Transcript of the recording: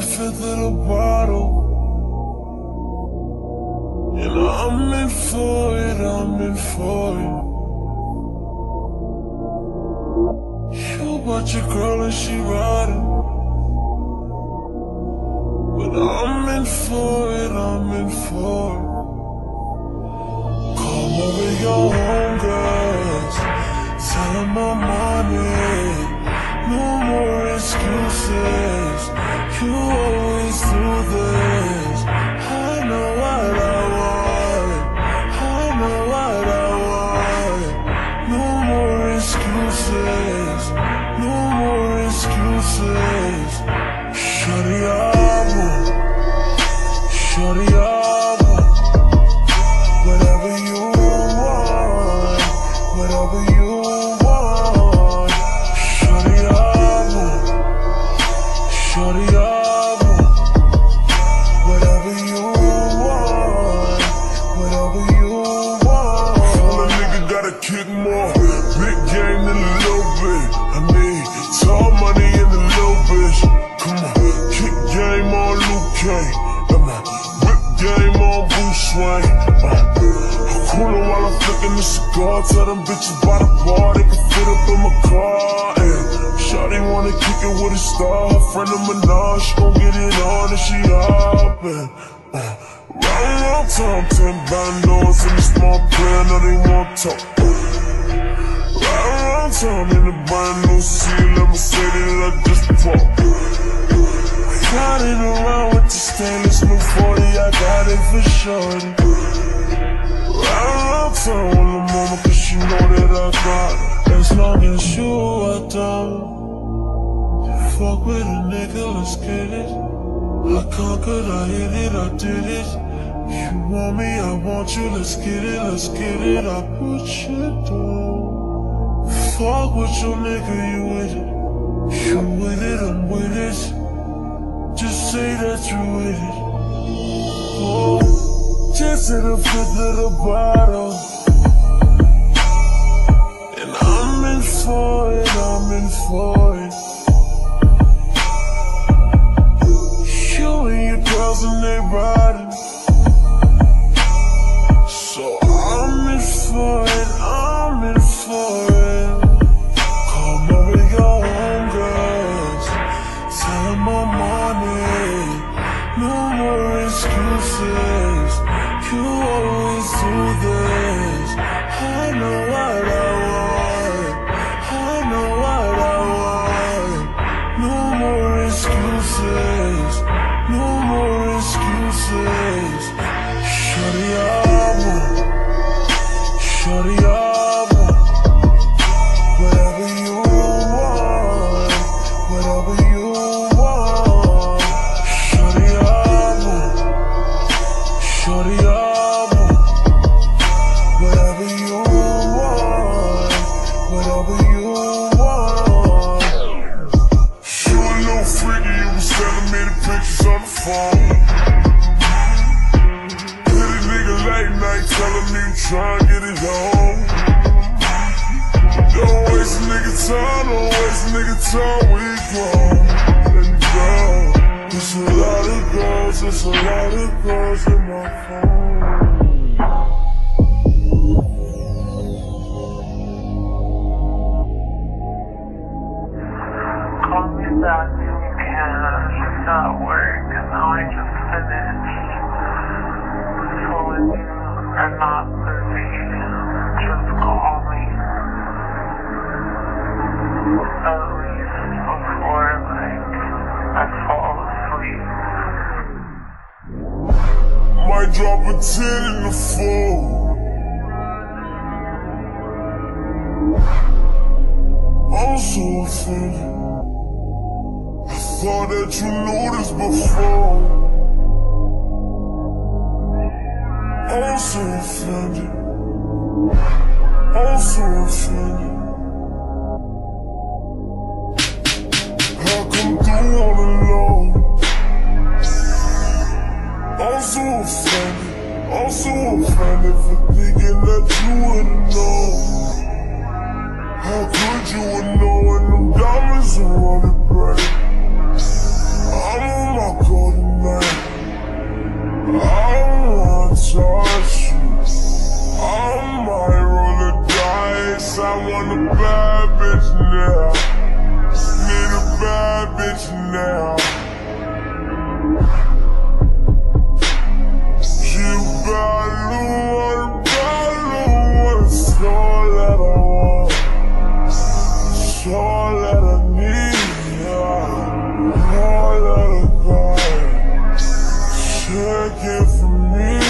fifth of the bottle, and I'm in for it, I'm in for it. You bought your girl and she riding, but I'm in for it, I'm in for it. Come over your homegirls, tell them I'm on it. No more excuses, you always do this. I know what I want, I know what I want. No more excuses, no more excuses. Shawty I, Shawty I, whatever you want, whatever you want. Shawty I, Shawty I, whatever you want, whatever you want. All a nigga gotta kick more, big game in a little bit. I need tall money in a little bitch. Come on, kick game on Liu Kang, whip game on Swing. I'm coolin' while I'm flickin' the cigar. Tell them bitches by the bar they can fit up in my car. And Shawty wanna kick it with a star. Her friend of ménage, she gon' get it on and she hoppin'. Round time, 10 bandos in the small player, now they won't talk. Round time in the brand new seal, let me say that I just bought. Riding around with the stainless new 40, I got it for shorty. Round time on the moment, cause she know that I got it. As long as you are down, fuck with a nigga, let's get it. I conquered, I hit it, I did it. You want me, I want you, let's get it, let's get it. I put you down. Fuck with your nigga, you with it. You with it, I'm with it. Just say that you with it. Oh, just in the fifth of the bottle, and I'm in for it, I'm in for it. You and your girls and they riding, so I'm in for it, I'm in for it. Come over your homegirls, tell them I'm on it. No more excuses, you always do this. I know what I want, I know what I want. No more excuses, no more excuses. Shawty I, Shawty I, whatever you want, whatever you want. Shawty I, Shawty I, whatever you want, whatever you want. You a little freaky, you was sending me the pictures on the phone. Hit a nigga late night telling me you tryna get it on. Don't waste a nigga time, don't waste a nigga time, we grown. Let me go. There's a lot of girls, there's a lot of girls in my phone. Call me back when you can. I'm just at work. Now I just finished. So when you are not busy, just call me. At least before I fall asleep. Might drop a 10 in the phone. I'm so offended. I thought that you knew this before. I'm so offended. I'm so offended. How come through all alone? I'm so offended. I'm so offended for thinking that you wouldn't know. How could you know when them diamonds are running bright? I'm on my take it from me.